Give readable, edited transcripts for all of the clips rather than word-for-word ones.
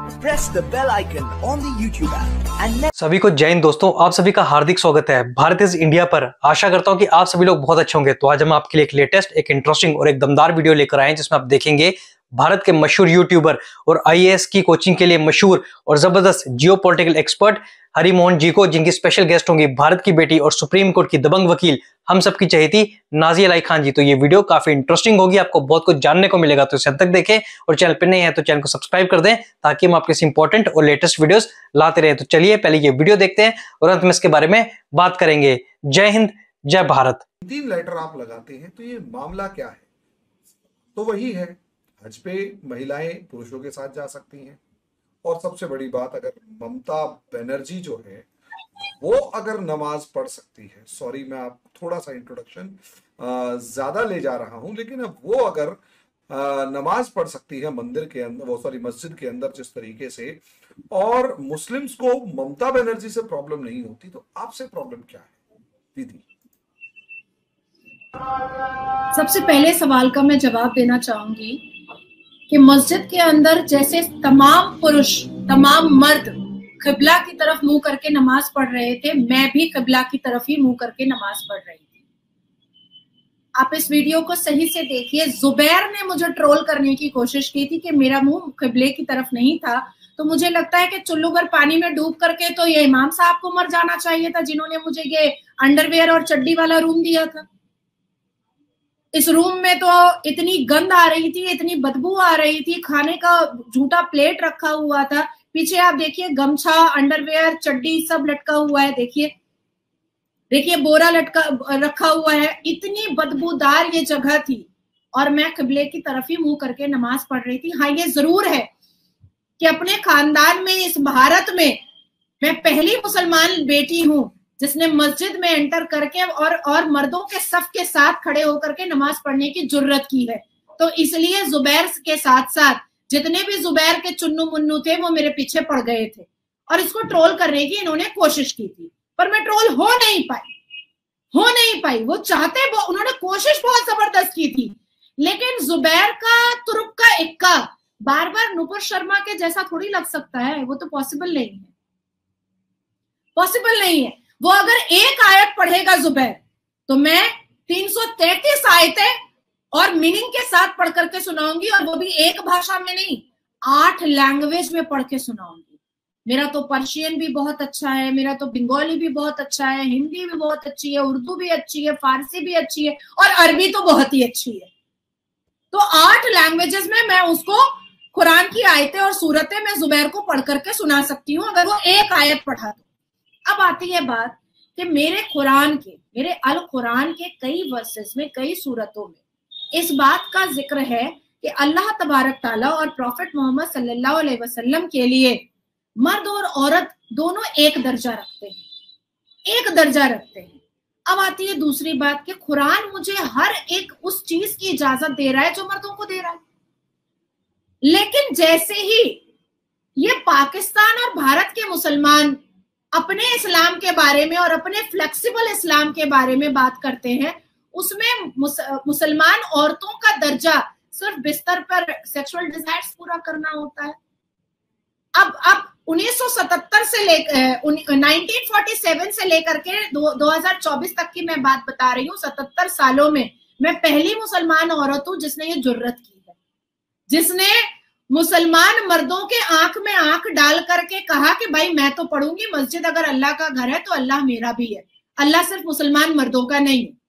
Press the bell icon on the YouTube app and सभी को जय हिंद दोस्तों, आप सभी का हार्दिक स्वागत है भारत इज इंडिया पर। आशा करता हूं कि आप सभी लोग बहुत अच्छे होंगे। तो आज हम आपके लिए एक लेटेस्ट, एक इंटरेस्टिंग और एक दमदार वीडियो लेकर आए हैं जिसमें आप देखेंगे भारत के मशहूर यूट्यूबर और आईएएस की कोचिंग के लिए मशहूर और जबरदस्त जियोपॉलिटिकल एक्सपर्ट हरि मोहन जी को, जिनकी स्पेशल गेस्ट होंगी भारत की बेटी और सुप्रीम कोर्ट की दबंग वकील हम सबकी चहेती नाज़िया इलाही खान जी। तो ये वीडियो काफी इंटरेस्टिंग होगी, आपको बहुत कुछ जानने को मिलेगा। तो इसे अंत तक देखें और चैनल पर नए हैं तो चैनल को सब्सक्राइब कर दें ताकि हम आपके इंपॉर्टेंट और लेटेस्ट वीडियोस लाते रहे। तो चलिए पहले ये वीडियो देखते हैं और अंत में इसके बारे में बात करेंगे। जय हिंद, जय भारत। 3 लेटर आप लगाते हैं तो ये मामला क्या है? तो वही है, हज पे महिलाएं पुरुषों के साथ जा सकती हैं। और सबसे बड़ी बात, अगर ममता बनर्जी जो है वो अगर नमाज पढ़ सकती है, सॉरी मैं आप थोड़ा सा इंट्रोडक्शन ज्यादा ले जा रहा हूं, लेकिन अब वो अगर नमाज पढ़ सकती है मंदिर के अंदर, वो सॉरी मस्जिद के अंदर जिस तरीके से, और मुस्लिम्स को ममता बनर्जी से प्रॉब्लम नहीं होती, तो आपसे प्रॉब्लम क्या है दीदी? सबसे पहले सवाल का मैं जवाब देना चाहूंगी कि मस्जिद के अंदर जैसे तमाम पुरुष, तमाम मर्द किबला की तरफ मुंह करके नमाज पढ़ रहे थे, मैं भी किबला की तरफ ही मुंह करके नमाज पढ़ रही थी। आप इस वीडियो को सही से देखिए। जुबैर ने मुझे ट्रोल करने की कोशिश की थी कि मेरा मुंह किबले की तरफ नहीं था, तो मुझे लगता है कि चुल्लू भर पानी में डूब करके तो ये इमाम साहब को मर जाना चाहिए था जिन्होंने मुझे ये अंडरवेयर और चड्डी वाला रूम दिया था। इस रूम में तो इतनी गंद आ रही थी, इतनी बदबू आ रही थी, खाने का झूठा प्लेट रखा हुआ था, पीछे आप देखिए गमछा, अंडरवेयर, चड्डी सब लटका हुआ है, देखिए बोरा रखा हुआ है। इतनी बदबूदार ये जगह थी और मैं किबले की तरफ ही मुंह करके नमाज पढ़ रही थी। हाँ, ये जरूर है कि अपने खानदान में, इस भारत में मैं पहली मुसलमान बेटी हूं जिसने मस्जिद में एंटर करके और मर्दों के सफ के साथ खड़े होकर के नमाज पढ़ने की जुर्रत की है। तो इसलिए जुबैर के साथ साथ जितने भी जुबैर के चुन्नू मुन्नू थे वो मेरे पीछे पड़ गए थे और इसको ट्रोल करने की इन्होंने कोशिश की थी, पर मैं ट्रोल हो नहीं पाई। वो चाहते, उन्होंने कोशिश बहुत जबरदस्त की थी, लेकिन जुबैर का तुरुक का इक्का बार बार नुपुर शर्मा के जैसा थोड़ी लग सकता है। वो तो पॉसिबल नहीं है। वो अगर एक आयत पढ़ेगा जुबैर तो मैं 333 आयतें और मीनिंग के साथ पढ़ करके सुनाऊंगी, और वो भी एक भाषा में नहीं, 8 लैंग्वेज में पढ़ के सुनाऊंगी। मेरा तो पर्शियन भी बहुत अच्छा है, मेरा तो बंगाली भी बहुत अच्छा है, हिंदी भी बहुत अच्छी है, उर्दू भी अच्छी है, फारसी भी अच्छी है और अरबी तो बहुत ही अच्छी है। तो 8 लैंग्वेजेस में मैं उसको कुरान की आयतें और सूरतें मैं जुबैर को पढ़ करके सुना सकती हूँ अगर वो एक आयत पढ़ा तो। अब आती है बात कि मेरे अल कुरान के कई वर्सेस में, कई सूरतों में इस बात का जिक्र है कि अल्लाह तबारक ताला और प्रॉफिट मोहम्मद सल्लल्लाहु अलैहि वसल्लम के लिए मर्द और औरत दोनों एक दर्जा रखते हैं। अब आती है दूसरी बात कि कुरान मुझे हर एक उस चीज की इजाजत दे रहा है जो मर्दों को दे रहा है, लेकिन जैसे ही ये पाकिस्तान और भारत के मुसलमान अपने इस्लाम के बारे में और अपने फ्लेक्सिबल इस्लाम के बारे में बात करते हैं, उसमें मुसलमान औरतों का दर्जा सिर्फ बिस्तर पर सेक्सुअल डिजायर्स पूरा करना होता है। अब 1977 से लेकर 1947 से लेकर के 2024 तक की मैं बात बता रही हूँ। 77 सालों में मैं पहली मुसलमान औरत हूँ जिसने ये जुर्रत की है, जिसने मुसलमान मर्दों के आंख में आंख डाल करके कहा कि भाई मैं तो पढ़ूंगी, मस्जिद अगर अल्लाह का घर है तो अल्लाह मेरा भी है, अल्लाह सिर्फ मुसलमान मर्दों का नहीं है।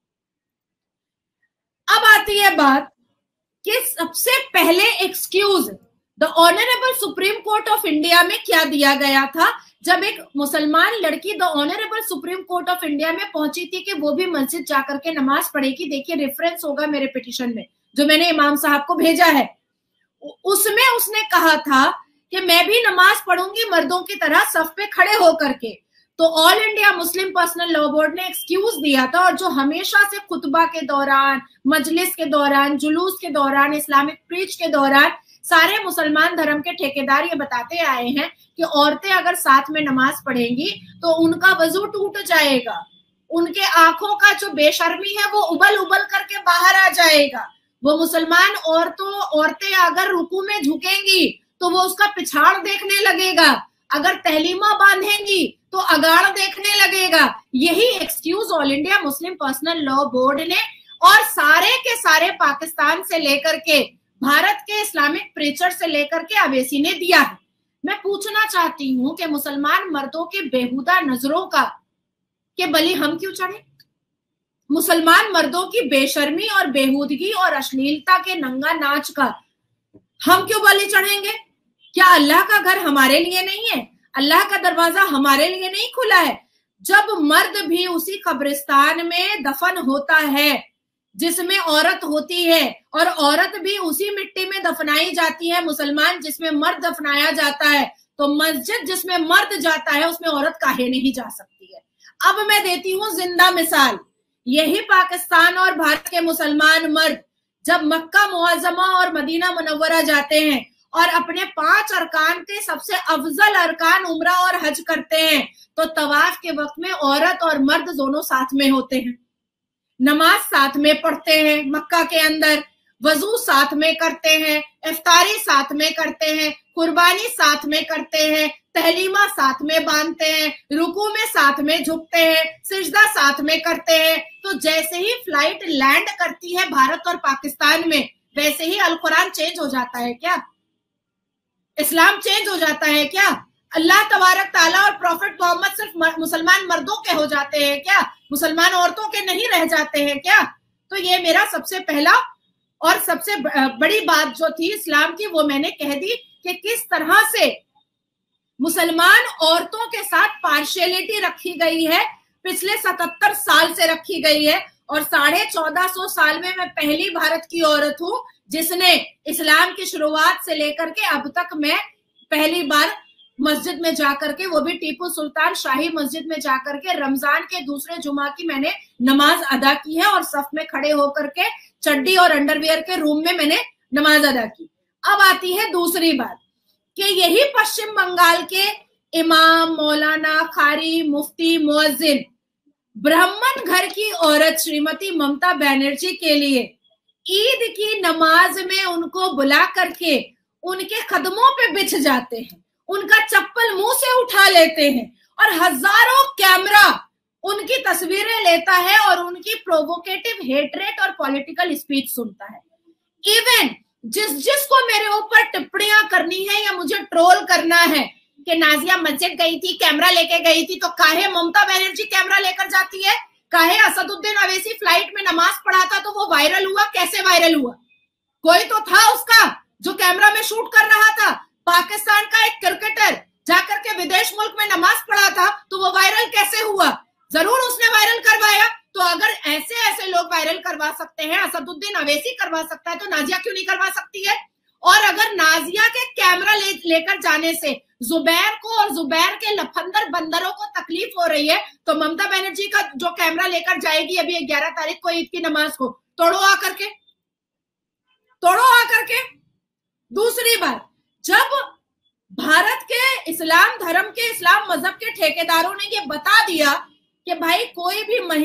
अब आती है बात कि सबसे पहले excuse the honourable supreme court of India में क्या दिया गया था जब एक मुसलमान लड़की the honourable supreme court of India में पहुंची थी कि वो भी मस्जिद जाकर के नमाज पढ़ेगी। देखिए रेफरेंस होगा मेरे पिटीशन में जो मैंने इमाम साहब को भेजा है, उसमें उसने कहा था कि मैं भी नमाज पढ़ूंगी मर्दों की तरह सफ पे खड़े होकर के। तो all India Muslim personal law board ने एक्सक्यूज दिया था, और जो हमेशा से खुतबा के दौरान, मजलिस के दौरान, जुलूस के दौरान, इस्लामिक प्रीच के दौरान सारे मुसलमान धर्म के ठेकेदार ये बताते आए हैं कि औरतें अगर साथ में नमाज पढ़ेंगी तो उनका वजू टूट जाएगा, उनके आंखों का जो बेशर्मी है वो उबल उबल करके बाहर आ जाएगा। वो मुसलमान औरतें अगर रुकू में झुकेंगी तो तो वो उसका पिछाड़ देखने लगेगा, अगर तहलीमा बांधेंगी तो अगाड़ देखने लगेगा। यही excuse all India Muslim personal law board ने और सारे के सारे पाकिस्तान से लेकर के भारत के इस्लामिक प्रीचर से लेकर के अवैसी ने दिया है। मैं पूछना चाहती हूं कि मुसलमान मर्दों के बेहुदा नजरों का के बलि हम क्यों चढ़े? मुसलमान मर्दों की बेशर्मी और बेहूदगी और अश्लीलता के नंगा नाच का हम क्यों बलि चढ़ेंगे? क्या अल्लाह का घर हमारे लिए नहीं है? अल्लाह का दरवाजा हमारे लिए नहीं खुला है? जब मर्द भी उसी कब्रिस्तान में दफन होता है जिसमें औरत होती है और औरत भी उसी मिट्टी में दफनाई जाती है, मुसलमान जिसमें मर्द दफनाया जाता है, तो मस्जिद जिसमें मर्द जाता है उसमें औरत काहे नहीं जा सकती है? अब मैं देती हूँ जिंदा मिसाल। यही पाकिस्तान और भारत के मुसलमान मर्द जब मक्का मुअज़्ज़मा और मदीना मुनव्वरा जाते हैं और अपने 5 अरकान के सबसे अफजल अरकान उम्रा और हज करते हैं, तो तवाफ के वक्त में औरत और मर्द दोनों साथ में होते हैं, नमाज साथ में पढ़ते हैं, मक्का के अंदर वजू साथ में करते हैं, इफ्तारी साथ में करते हैं, कुर्बानी साथ में करते हैं, तहलीमा साथ में बांधते हैं, रुकू में साथ में झुकते हैं, सिजदा साथ में करते हैं। तो जैसे ही फ्लाइट लैंड करती है भारत और पाकिस्तान में, वैसे ही अल कुरान चेंज हो जाता है क्या? इस्लाम चेंज हो जाता है क्या? अल्लाह तबारक ताला और प्रॉफिट मोहम्मद सिर्फ मुसलमान मर्दों के हो जाते हैं क्या? मुसलमान औरतों के नहीं रह जाते हैं क्या? तो ये मेरा सबसे पहला और सबसे बड़ी बात जो थी इस्लाम की, वो मैंने कह दी कि किस तरह से मुसलमान औरतों के साथ पार्शियलिटी रखी गई है, पिछले 77 साल से रखी गई है। और 1450 साल में मैं पहली भारत की औरत हूं जिसने इस्लाम की शुरुआत से लेकर के अब तक मैं पहली बार मस्जिद में जाकर के, वो भी टीपू सुल्तान शाही मस्जिद में जाकर के रमजान के दूसरे जुमा की मैंने नमाज अदा की है और सफ में खड़े होकर के चड्डी और अंडरवियर के रूम में मैंने नमाज अदा की। अब आती है दूसरी बात कि यही पश्चिम बंगाल के इमाम, मौलाना, कारी, मुफ्ती, मुअज्जिन, ब्राह्मण घर की औरत श्रीमती ममता बनर्जी के लिए ईद की नमाज में उनको बुला करके उनके कदमों पे बिछ जाते हैं, उनका चप्पल मुंह से उठा लेते हैं और हजारों कैमरा उनकी तस्वीरें लेता है और उनकी प्रोवोकेटिव हेटरेट और पॉलिटिकल स्पीच सुनता है। इवन जिसको मेरे ऊपर टिप्पणियां करनी है या मुझे ट्रोल करना है कि नाजिया मस्जिद गई थी, कैमरा लेके गई थी, तो काहे ममता बनर्जी कैमरा लेकर जाती है? काहे असदुद्दीन अवैसी फ्लाइट में नमाज पढ़ा था तो वो वायरल हुआ? कैसे वायरल हुआ? कोई तो था उसका जो कैमरा में शूट कर रहा था। पाकिस्तान का एक क्रिकेटर जाकर के विदेश मुल्क में नमाज पढ़ा था तो वो वायरल कैसे हुआ? जरूर उसने वायरल करवाया। तो अगर ऐसे ऐसे लोग वायरल करवा सकते हैं, असदुद्दीन अवैसी करवा सकता है, तो नाजिया क्यों नहीं करवा सकती है? और अगर नाजिया के कैमरा लेकर जाने से जुबैर को और जुबैर के लफंदर बंदरों को तकलीफ हो रही है, तो ममता बनर्जी का जो कैमरा लेकर जाएगी अभी 11 तारीख को ईद की नमाज को, तोड़ो आकर के, तोड़ो आकर के। दूसरी बात, जब भारत के इस्लाम धर्म के, इस्लाम मजहब के ठेकेदारों ने ये बता दिया कि भाई कोई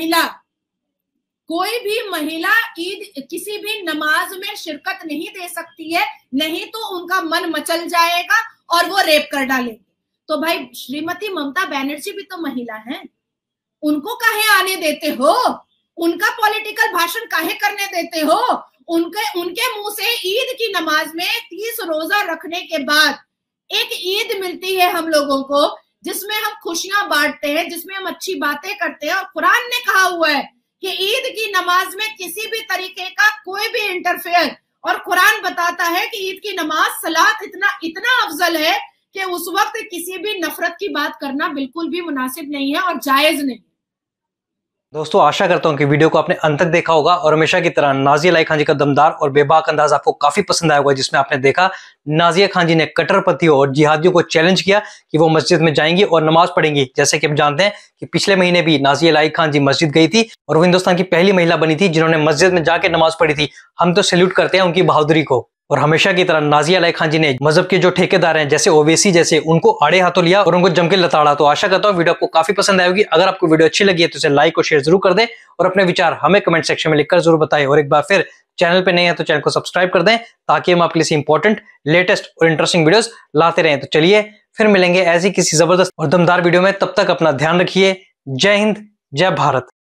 भी महिला ईद किसी भी नमाज में शिरकत नहीं दे सकती है, नहीं तो उनका मन मचल जाएगा और वो रेप कर डालेंगे। तो भाई श्रीमती ममता बनर्जी भी तो महिला हैं, उनको काहे आने देते हो? उनका पॉलिटिकल भाषण काहे करने देते हो? उनके मुंह से ईद की नमाज में 30 रोजा रखने के बाद एक ईद मिलती है हम लोगों को, जिसमें हम खुशियां बांटते हैं, जिसमें हम अच्छी बातें करते हैं। और कुरान ने कहा हुआ है कि ईद की नमाज में किसी भी तरीके का कोई भी इंटरफेयर, और कुरान बताता है कि ईद की नमाज सलात इतना अफजल है कि उस वक्त किसी भी नफरत की बात करना बिल्कुल भी मुनासिब नहीं है और जायज नहीं। दोस्तों, आशा करता हूं कि वीडियो को आपने अंत तक देखा होगा और हमेशा की तरह नाजिया इलाही खान जी का दमदार और बेबाक अंदाज आपको काफी पसंद आया होगा, जिसमें आपने देखा नाजिया खान जी ने कट्टरपंथियों और जिहादियों को चैलेंज किया कि वो मस्जिद में जाएंगी और नमाज पढ़ेंगी। जैसे कि हम जानते हैं कि पिछले महीने भी नाजिया इलाही खान जी मस्जिद गई थी और वो हिंदुस्तान की पहली महिला बनी थी जिन्होंने मस्जिद में जाके नमाज पढ़ी थी। हम तो सैल्यूट करते हैं उनकी बहादुरी को। और हमेशा की तरह नाजिया इलाही खान जी ने मजहब के जो ठेकेदार हैं जैसे ओवैसी जैसे, उनको आड़े हाथों लिया और उनको जम के लताड़ा। तो आशा करता हूँ वीडियो आपको काफी पसंद आएगी। अगर आपको वीडियो अच्छी लगी है तो इसे लाइक और शेयर जरूर कर दें और अपने विचार हमें कमेंट सेक्शन में लिखकर जरूर बताएं। और एक बार फिर चैनल पे नए हैं तो चैनल को सब्सक्राइब कर दें ताकि हम आपके लिए इंपॉर्टेंट, लेटेस्ट और इंटरेस्टिंग वीडियोस लाते रहें। तो चलिए फिर मिलेंगे ऐसी किसी जबरदस्त और दमदार वीडियो में। तब तक अपना ध्यान रखिए। जय हिंद, जय भारत।